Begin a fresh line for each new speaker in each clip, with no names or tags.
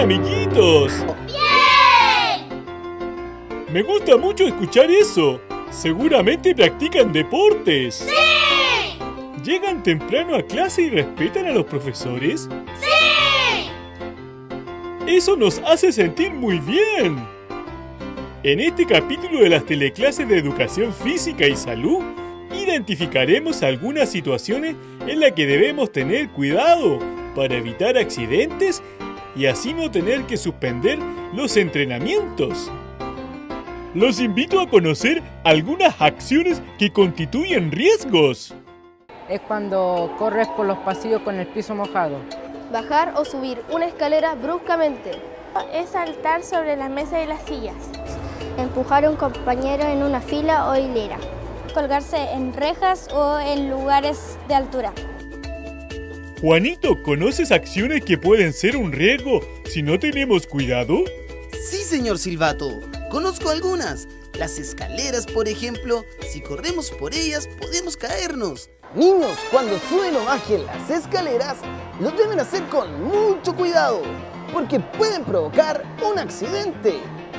amiguitos?
¡Bien!
Me gusta mucho escuchar eso. Seguramente practican deportes.
¡Sí!
¿Llegan temprano a clase y respetan a los profesores?
¡Sí!
Eso nos hace sentir muy bien. En este capítulo de las teleclases de educación física y salud, identificaremos algunas situaciones en las que debemos tener cuidado para evitar accidentes y así no tener que suspender los entrenamientos. Los invito a conocer algunas acciones que constituyen riesgos.
Es cuando corres por los pasillos con el piso mojado.
Bajar o subir una escalera bruscamente.
Es saltar sobre la mesa y las sillas.
Empujar a un compañero en una fila o hilera.
Colgarse en rejas o en lugares de altura.
Juanito, ¿conoces acciones que pueden ser un riesgo si no tenemos cuidado?
Sí, señor Silvato. Conozco algunas. Las escaleras, por ejemplo. Si corremos por ellas, podemos caernos. Niños, cuando suben o bajen las escaleras, lo deben hacer con mucho cuidado, porque pueden provocar un accidente.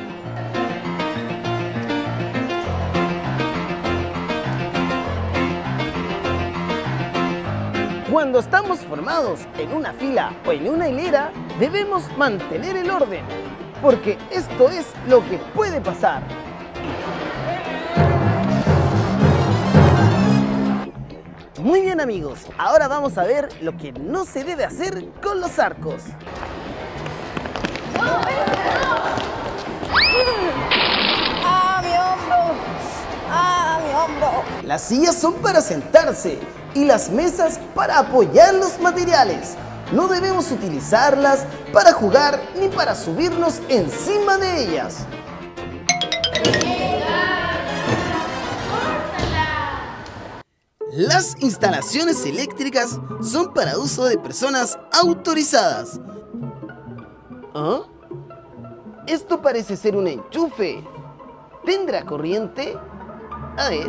Cuando estamos formados en una fila o en una hilera, debemos mantener el orden, porque esto es lo que puede pasar. Muy bien, amigos, ahora vamos a ver lo que no se debe hacer con los arcos.
¡Ah, mi hombro! ¡Ah, mi hombro!
Las sillas son para sentarse y las mesas para apoyar los materiales. No debemos utilizarlas para jugar ni para subirnos encima de ellas. Las instalaciones eléctricas son para uso de personas autorizadas. ¿Ah? Esto parece ser un enchufe. ¿Tendrá corriente? A ver.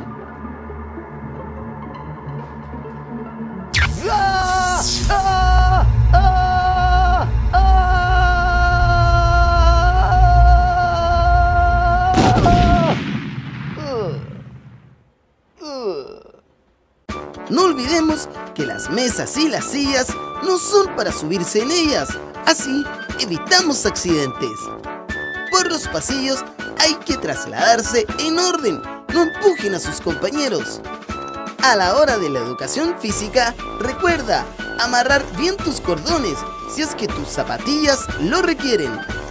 ¡Ah! ¡Ah! ¡Ah! ¡Ah! No olvidemos que las mesas y las sillas no son para subirse en ellas, así evitamos accidentes. Por los pasillos hay que trasladarse en orden, no empujen a sus compañeros. A la hora de la educación física, recuerda amarrar bien tus cordones si es que tus zapatillas lo requieren.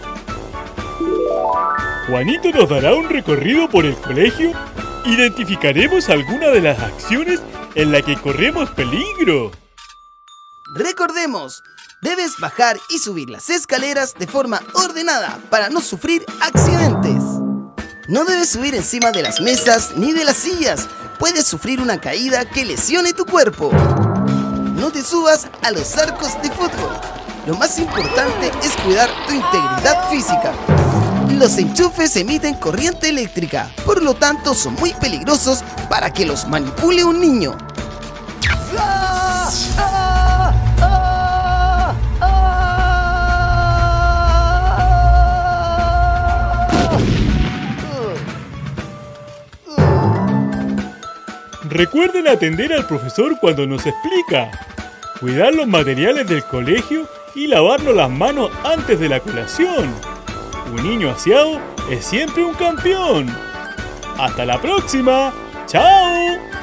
Juanito nos dará un recorrido por el colegio. Identificaremos algunas de las acciones en las que corremos peligro.
Recordemos, debes bajar y subir las escaleras de forma ordenada para no sufrir accidentes. No debes subir encima de las mesas ni de las sillas. Puedes sufrir una caída que lesione tu cuerpo. No te subas a los arcos de fútbol. Lo más importante es cuidar tu integridad física. Los enchufes emiten corriente eléctrica, por lo tanto son muy peligrosos para que los manipule un niño. ¡Ah! ¡Ah! ¡Ah!
Recuerden atender al profesor cuando nos explica, cuidar los materiales del colegio y lavarnos las manos antes de la colación. Un niño aseado es siempre un campeón. ¡Hasta la próxima! ¡Chao!